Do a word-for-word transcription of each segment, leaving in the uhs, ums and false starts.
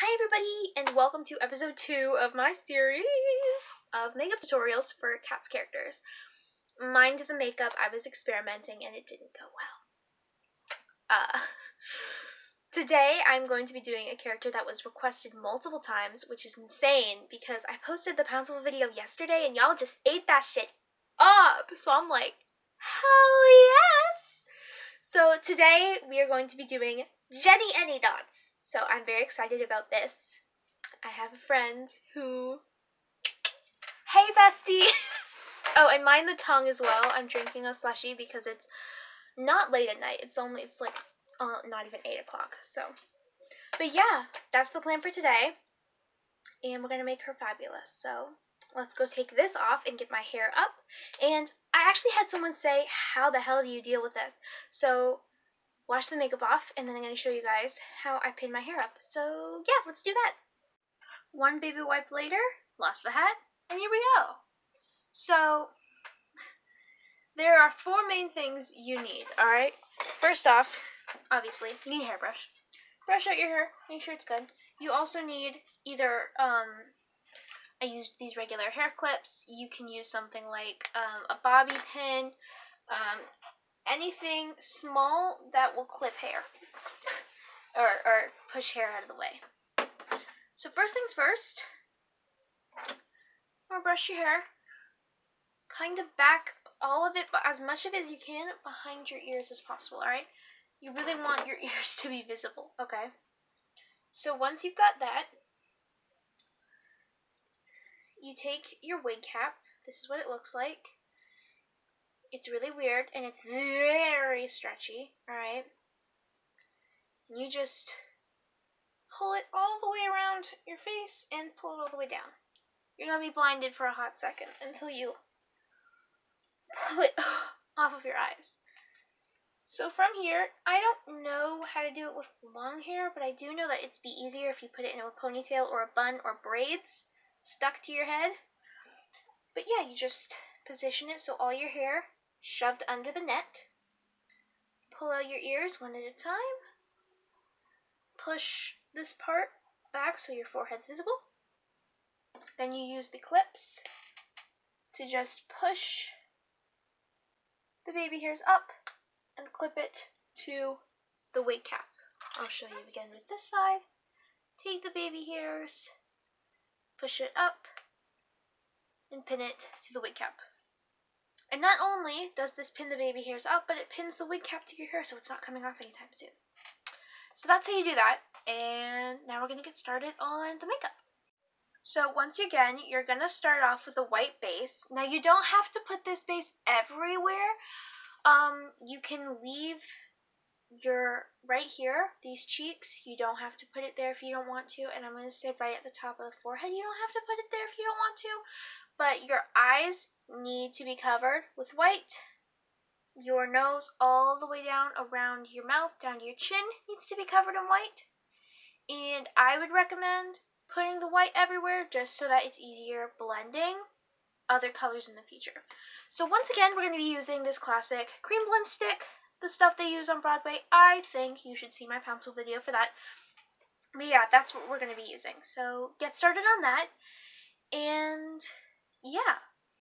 Hi everybody, and welcome to episode two of my series of makeup tutorials for Cats characters. Mind the makeup, I was experimenting and it didn't go well. Uh, today I'm going to be doing a character that was requested multiple times, which is insane because I posted the Pouncil video yesterday and y'all just ate that shit up. So I'm like, hell yes! So today we are going to be doing Jenny Anydots. So I'm very excited about this. I have a friend who... Hey, bestie! Oh, and mind the tongue as well. I'm drinking a slushie because it's not late at night. It's only, it's like, uh, not even eight o'clock. So, but yeah, that's the plan for today. And we're going to make her fabulous. So, let's go take this off and get my hair up. And I actually had someone say, how the hell do you deal with this? So, wash the makeup off, and then I'm going to show you guys how I pin my hair up. So, yeah, let's do that. One baby wipe later, lost the hat, and here we go. So, there are four main things you need, alright? First off, obviously, you need a hairbrush. Brush out your hair, make sure it's good. You also need either, um, I used these regular hair clips. You can use something like um, a bobby pin, um, anything small that will clip hair or, or push hair out of the way. So first things first, I'm gonna brush your hair, kind of back all of it, but as much of it as you can behind your ears as possible, alright? You really want your ears to be visible, okay? So once you've got that, you take your wig cap. This is what it looks like. It's really weird, and it's very stretchy, alright? You just pull it all the way around your face and pull it all the way down. You're going to be blinded for a hot second until you pull it off of your eyes. So from here, I don't know how to do it with long hair, but I do know that it'd be easier if you put it in a ponytail or a bun or braids stuck to your head. But yeah, you just position it so all your hair shoved under the net. Pull out your ears one at a time. Push this part back so your forehead's visible. Then you use the clips to just push the baby hairs up and clip it to the wig cap. I'll show you again with this side. Take the baby hairs, push it up, and pin it to the wig cap. And not only does this pin the baby hairs up, but it pins the wig cap to your hair so it's not coming off anytime soon. So that's how you do that, and now we're going to get started on the makeup. So once again, you're going to start off with a white base. Now you don't have to put this base everywhere. Um, you can leave your, right here, these cheeks, you don't have to put it there if you don't want to, and I'm going to say right at the top of the forehead, you don't have to put it there if you don't want to, but your eyes need to be covered with white. Your nose all the way down around your mouth, down to your chin, needs to be covered in white. And I would recommend putting the white everywhere just so that it's easier blending other colors in the future. So once again, we're going to be using this classic cream blend stick, the stuff they use on Broadway. I think you should see my Pouncil video for that. But yeah, that's what we're going to be using. So get started on that. And yeah.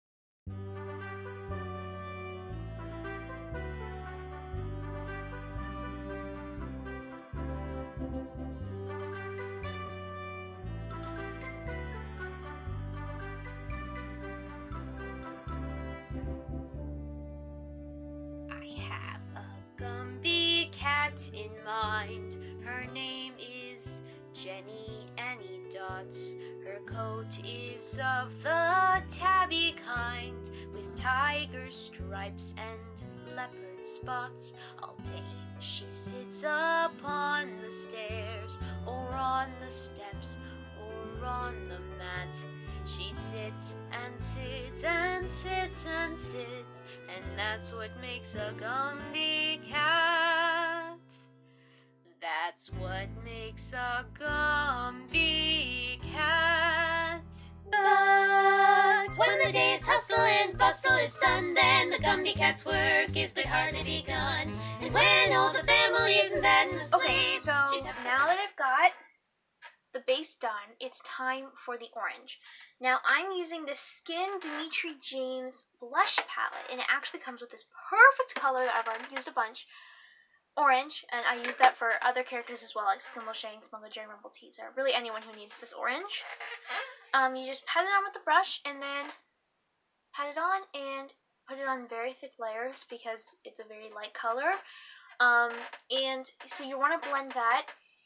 In mind, her name is Jenny Anydots. Her coat is of the tabby kind, with tiger stripes and leopard spots. All day she sits upon the stairs, or on the steps, or on the mat. She sits and sits and sits and sits, and that's what makes a Gumby cat. That's what makes a Gumby cat. But when the day's hustle and bustle is done, then the Gumby cat's work is but hardly begun. And when all the family is in bed and asleep, okay, so now that I've got the base done, it's time for the orange. Now, I'm using the Skin Dimitri James blush palette, and it actually comes with this perfect color that I've already used a bunch. Orange, and I use that for other characters as well, like Skimble Shang, Smuggler Jerry, Rumble Teaser, really anyone who needs this orange. Um, you just pat it on with the brush, and then pat it on, and put it on very thick layers, because it's a very light color. Um, and so you want to blend that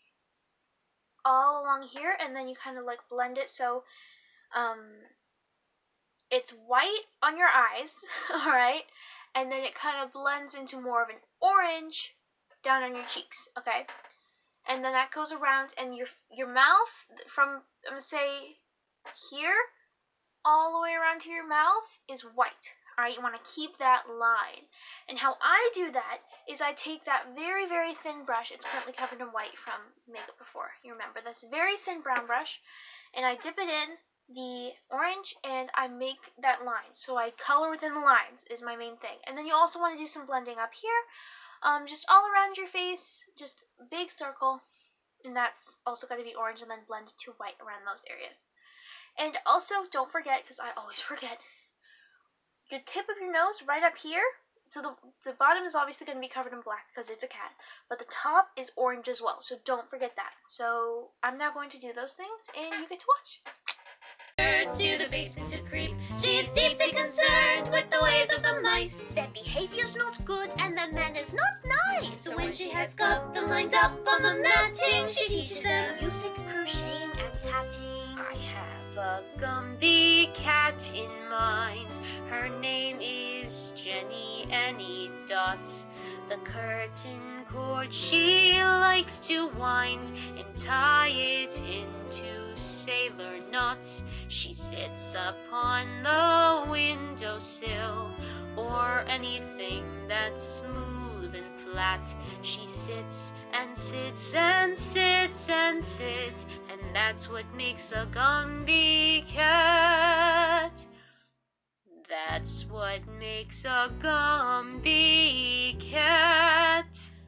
all along here, and then you kind of like blend it so um, it's white on your eyes, alright, and then it kind of blends into more of an orange down on your cheeks, okay, and then that goes around, and your your mouth, from, I'm going to say, here, all the way around to your mouth, is white. Alright, you want to keep that line. And how I do that is I take that very, very thin brush. It's currently covered in white from Makeup Before. You remember, that's a very thin brown brush. And I dip it in the orange, and I make that line. So I color within the lines is my main thing. And then you also want to do some blending up here. Um, just all around your face. Just a big circle. And that's also got to be orange, and then blend to white around those areas. And also, don't forget, because I always forget, your tip of your nose right up here, so the, the bottom is obviously going to be covered in black because it's a cat, but the top is orange as well, so don't forget that. So I'm now going to do those things, and you get to watch. To the basement to creep, she is deeply concerned with the ways of the mice. Their behavior's not good and their manners not nice. So when she has got them lined up on the matting, she teaches them music, crocheting, and tatting. I have a Gumby cat in mind. Her name is Jenny Annie Dots. The curtain cord she likes to wind and tie it into sailor knots. She sits upon the windowsill or anything that's smooth and flat. She sits and sits and sits and sits, and that's what makes a Gumby cat. That's what makes a Gumby cat.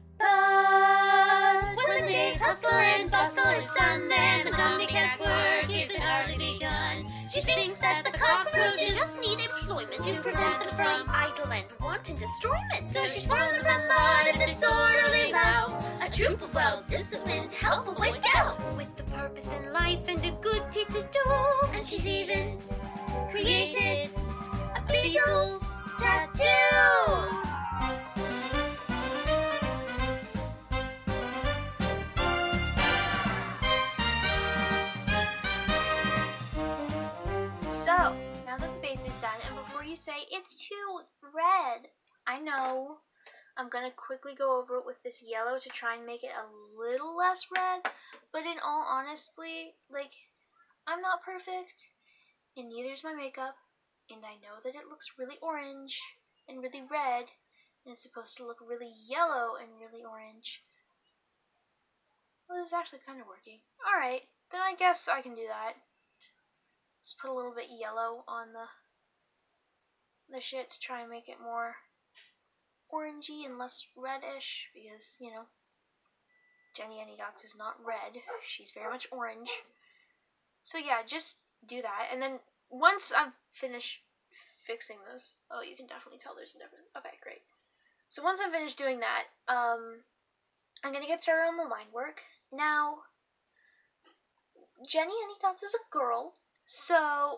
But when the day's hustle and bustle is done, then the Gumby cat's work isn't hardly begun. She thinks that the cockroaches just need employment to prevent them from idle and wanton destroyment. So she's formed from the disorderly mouse, a troop of well-disciplined, helpful Boy Scouts, with the purpose in life and a good deed to do. And she's even created a Beatles tattoo. So, now that the base is done, and before you say, it's too red, I know, I'm going to quickly go over it with this yellow to try and make it a little less red, but in all honesty, like, I'm not perfect, and neither is my makeup, and I know that it looks really orange and really red, and it's supposed to look really yellow and really orange. Well, this is actually kind of working. Alright, then I guess I can do that. Just put a little bit yellow on the the shit to try and make it more orangey and less reddish, because, you know, Jenny Annie Dots is not red. She's very much orange. So yeah, just do that, and then once I'm finished fixing this, oh, you can definitely tell there's a difference. Okay, great. So once I'm finished doing that, um, I'm gonna get started on the line work. Now, Jenny Annie Dots is a girl, so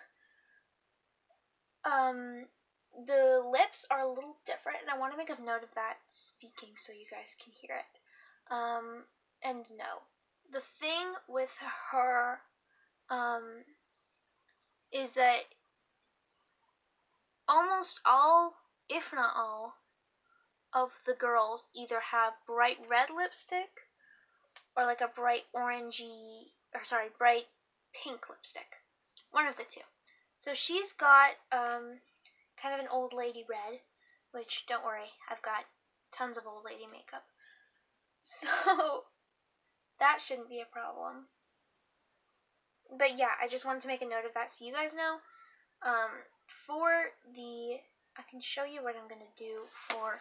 um, the lips are a little different, and I want to make a note of that speaking so you guys can hear it. Um, and no, the thing with her, um, is that almost all, if not all, of the girls either have bright red lipstick or like a bright orangey, or sorry, bright pink lipstick. One of the two. So she's got um, kind of an old lady red, which, don't worry, I've got tons of old lady makeup. So that shouldn't be a problem. But yeah, I just wanted to make a note of that so you guys know. Um, for the, I can show you what I'm going to do for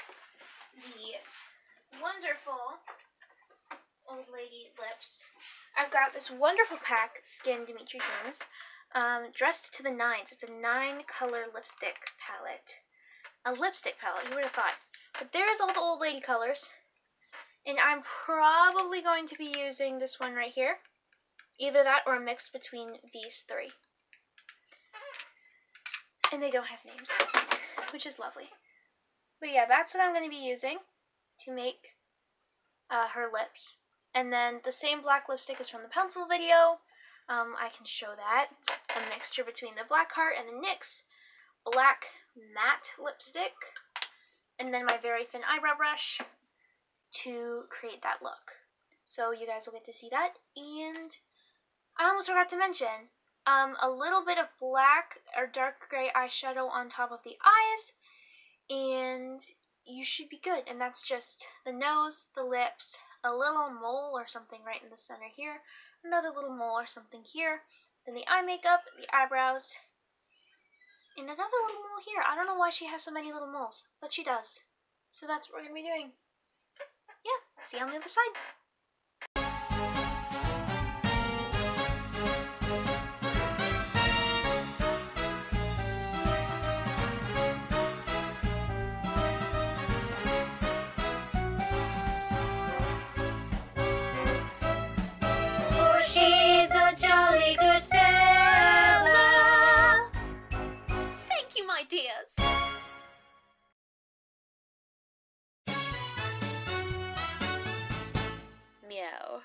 the wonderful old lady lips. I've got this wonderful pack, Skin Dimitri Dreams, um, dressed to the nines. It's a nine-color lipstick palette. A lipstick palette, who would have thought? But there's all the old lady colors. And I'm probably going to be using this one right here. Either that or a mix between these three. And they don't have names, which is lovely. But yeah, that's what I'm going to be using to make uh, her lips. And then the same black lipstick is from the pencil video. Um, I can show that. A mixture between the Black Heart and the N Y X black matte lipstick. And then my very thin eyebrow brush to create that look. So you guys will get to see that. And I almost forgot to mention, um, a little bit of black or dark gray eyeshadow on top of the eyes. And you should be good. And that's just the nose, the lips, a little mole or something right in the center here, another little mole or something here, then the eye makeup, the eyebrows, and another little mole here. I don't know why she has so many little moles, but she does. So that's what we're going to be doing. Yeah, see you on the other side. Meow.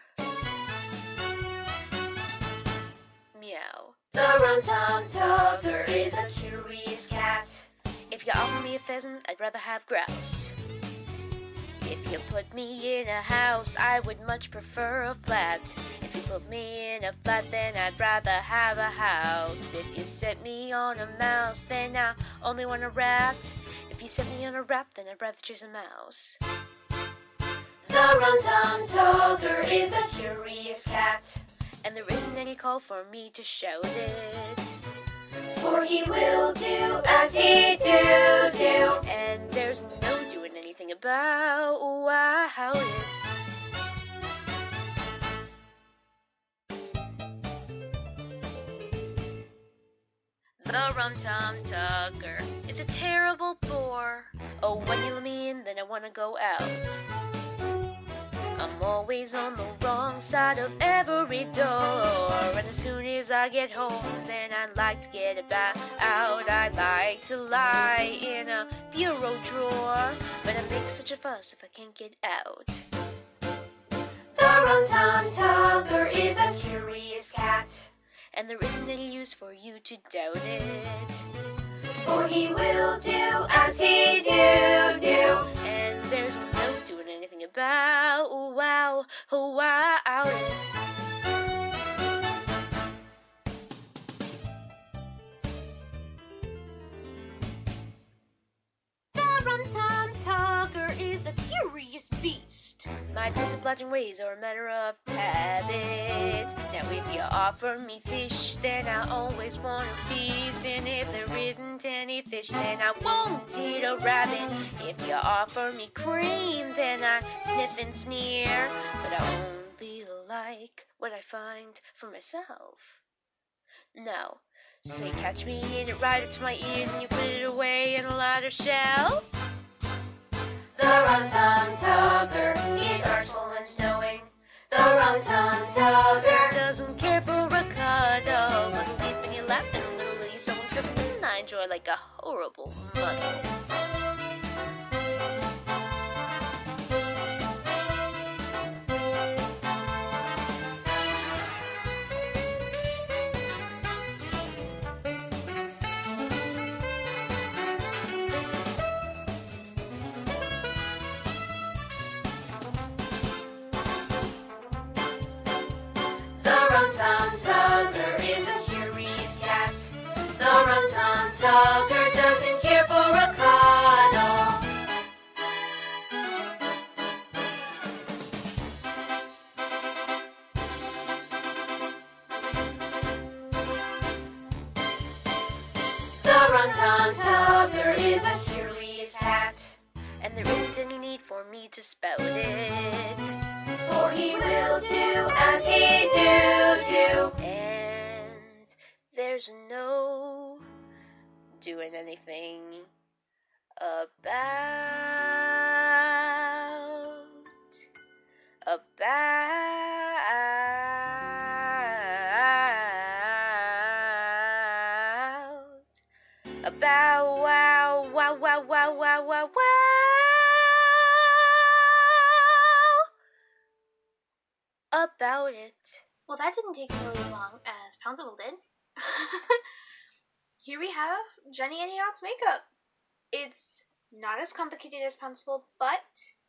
Meow. The Rum-Tum Tugger is a curious cat. If you offer me a pheasant, I'd rather have grouse. If you put me in a house, I would much prefer a flat. If you put me in a flat, then I'd rather have a house. If you set me on a mouse, then I only want a rat. If you set me on a rat, then I'd rather chase a mouse. The Rum-Tum Tugger is a curious cat, and there isn't any call for me to shout it, for he will do as he do do, and there's no doing anything about wow it. The Rum-Tum Tugger is a terrible bore. Oh, when you let me in, then I wanna go out. I'm always on the wrong side of every door, and as soon as I get home, then I'd like to get about out. I'd like to lie in a bureau drawer, but I make such a fuss if I can't get out. The Rum-Tum Tugger is a curious cat, and there isn't any use for you to doubt it, for he will do as he do do, and there's no doing anything about wow wow it. The Rum-Tum Tugger is a curious beast. My disobliging ways are a matter of habit. Now if you offer me fish, then I always want a feast. And if there isn't any fish, then I won't eat a rabbit. If you offer me cream, then I sniff and sneer. But I only like what I find for myself. No. So you catch me in it right up to my ear, and you put it away in a ladder shelf. The Rum-Tum Tugger is artful and knowing. The Rum-Tum Tugger doesn't care for a cuddle, but he'll leap in your lap and a little of you so because I enjoy like a horrible muddle. The Rum-Tum Tugger is a curious cat. The Rum-Tum Tugger doesn't care for a cuddle. The Rum-Tum Tugger is a curious cat, and there isn't any need for me to spout it, for he will do as he do there's no doing anything about about about wow wow wow wow wow wow wow about it. Well, that didn't take nearly as long as Pounceable did. Here we have Jenny Any Knots makeup. It's not as complicated as Pounceable, but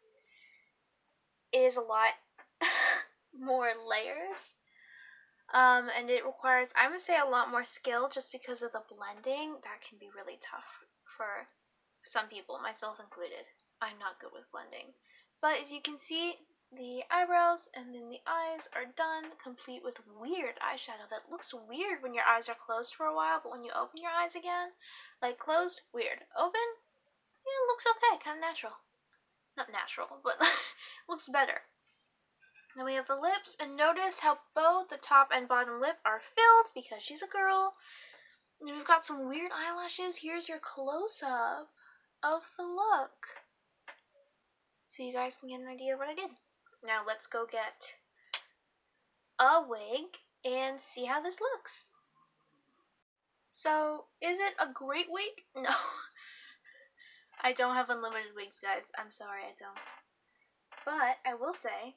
it is a lot more layers. Um, and it requires, I would say, a lot more skill just because of the blending. That can be really tough for some people, myself included. I'm not good with blending. But as you can see, the eyebrows and then the eyes are done, complete with weird eyeshadow that looks weird when your eyes are closed for a while, but when you open your eyes again, like closed, weird. Open, yeah, it looks okay, kind of natural. Not natural, but looks better. Then we have the lips, and notice how both the top and bottom lip are filled because she's a girl. And we've got some weird eyelashes. Here's your close-up of the look, so you guys can get an idea of what I did. Now let's go get a wig and see how this looks. So, is it a great wig? No. I don't have unlimited wigs, guys. I'm sorry, I don't. But I will say,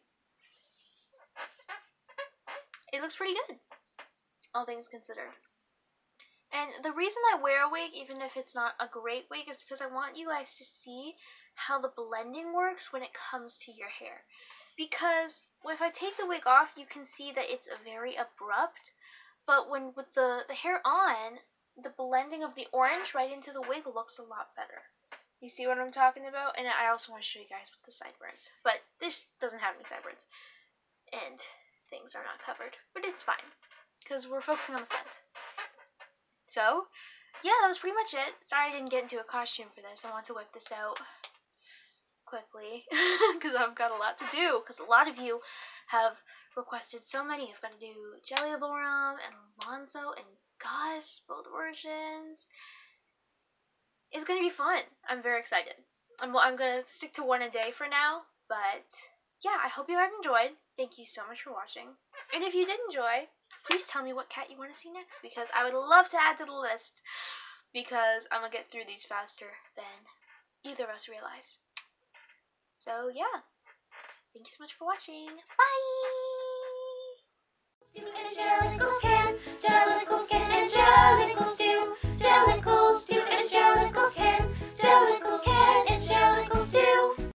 it looks pretty good, all things considered. And the reason I wear a wig, even if it's not a great wig, is because I want you guys to see how the blending works when it comes to your hair. Because if I take the wig off, you can see that it's very abrupt. But when with the, the hair on, the blending of the orange right into the wig looks a lot better. You see what I'm talking about? And I also want to show you guys with the sideburns. But this doesn't have any sideburns. And things are not covered. But it's fine, because we're focusing on the front. So, yeah, that was pretty much it. Sorry I didn't get into a costume for this. I want to whip this out quickly, because I've got a lot to do, because a lot of you have requested so many. I've got to do Jelly Loram and Alonzo and Gus, both versions. It's going to be fun. I'm very excited. I'm, I'm going to stick to one a day for now, but yeah, I hope you guys enjoyed. Thank you so much for watching. And if you did enjoy, please tell me what cat you want to see next, because I would love to add to the list, because I'm going to get through these faster than either of us realize. So yeah, thank you so much for watching. Bye! Angelical